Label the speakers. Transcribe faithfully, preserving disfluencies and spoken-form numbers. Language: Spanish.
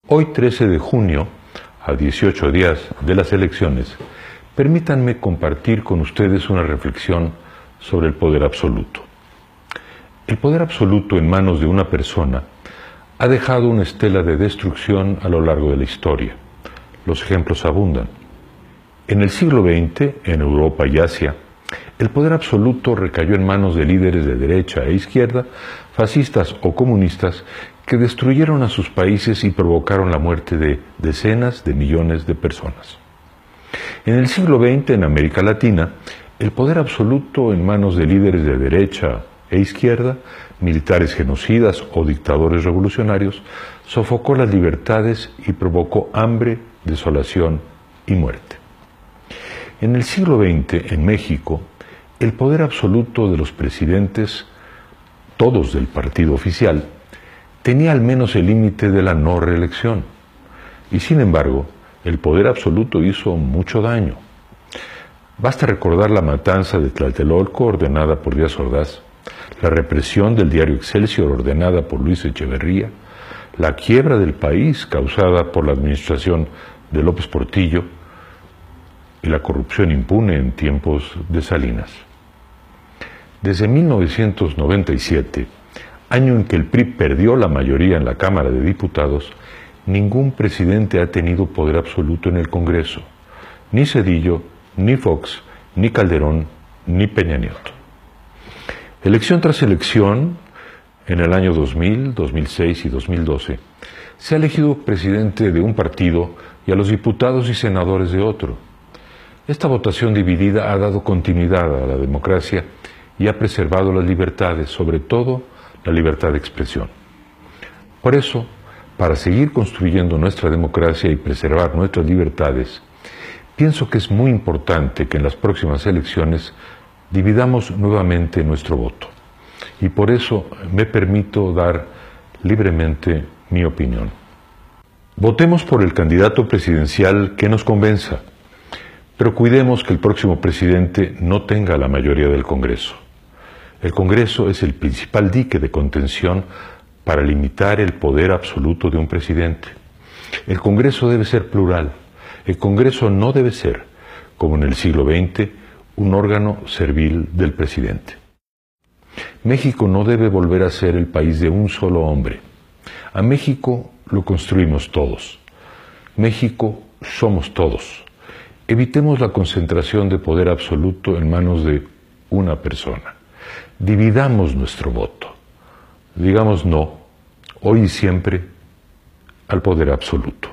Speaker 1: Hoy, trece de junio, a dieciocho días de las elecciones, permítanme compartir con ustedes una reflexión sobre el poder absoluto. El poder absoluto en manos de una persona ha dejado una estela de destrucción a lo largo de la historia. Los ejemplos abundan. En el siglo veinte, en Europa y Asia, el poder absoluto recayó en manos de líderes de derecha e izquierda, fascistas o comunistas, que destruyeron a sus países y provocaron la muerte de decenas de millones de personas. En el siglo veinte, en América Latina, el poder absoluto en manos de líderes de derecha e izquierda, militares genocidas o dictadores revolucionarios, sofocó las libertades y provocó hambre, desolación y muerte. En el siglo veinte, en México, el poder absoluto de los presidentes, todos del partido oficial, tenía al menos el límite de la no reelección. Y sin embargo, el poder absoluto hizo mucho daño. Basta recordar la matanza de Tlatelolco ordenada por Díaz Ordaz, la represión del diario Excelsior ordenada por Luis Echeverría, la quiebra del país causada por la administración de López Portillo y la corrupción impune en tiempos de Salinas. Desde mil novecientos noventa y siete, año en que el P R I perdió la mayoría en la Cámara de Diputados, ningún presidente ha tenido poder absoluto en el Congreso, ni Zedillo, ni Fox, ni Calderón, ni Peña Nieto. Elección tras elección, en el año dos mil, dos mil seis y dos mil doce, se ha elegido presidente de un partido y a los diputados y senadores de otro. Esta votación dividida ha dado continuidad a la democracia y ha preservado las libertades, sobre todo la libertad de expresión. Por eso, para seguir construyendo nuestra democracia y preservar nuestras libertades, pienso que es muy importante que en las próximas elecciones dividamos nuevamente nuestro voto. Y por eso me permito dar libremente mi opinión. Votemos por el candidato presidencial que nos convenza, pero cuidemos que el próximo presidente no tenga la mayoría del Congreso. El Congreso es el principal dique de contención para limitar el poder absoluto de un presidente. El Congreso debe ser plural. El Congreso no debe ser, como en el siglo veinte, un órgano servil del presidente. México no debe volver a ser el país de un solo hombre. A México lo construimos todos. México somos todos. Evitemos la concentración de poder absoluto en manos de una persona. Dividamos nuestro voto. Digamos no, hoy y siempre, al poder absoluto.